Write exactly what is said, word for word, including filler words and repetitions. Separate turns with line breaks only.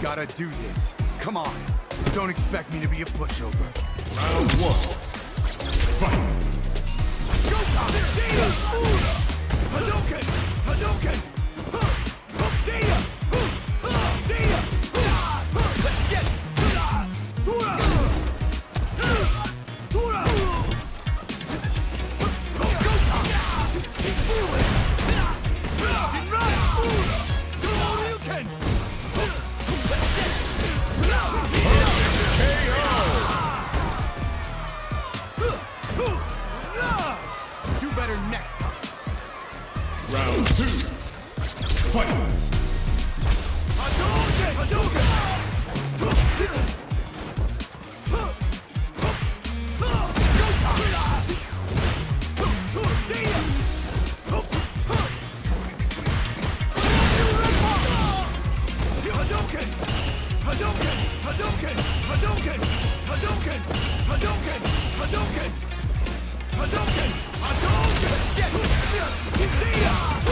gotta do this. Come on. Don't expect me to be a pushover.
Round one. Fight!
Go, Tom! Hadouken! Hadouken! Dia! Dia! Let's get it! Tura! Tura! Go, Tom! Keep moving! Jinrai! Hadouken! Let's get it!
K O!
Do better next time.
Round two. Fight!
Hadouken! Hadouken! Go, Tom! Dia! Hadouken! Hadouken! Hadouken! Hadouken! Hadouken! Hadouken! Hadouken! Hadouken! Hadouken! Let's get it! Dia!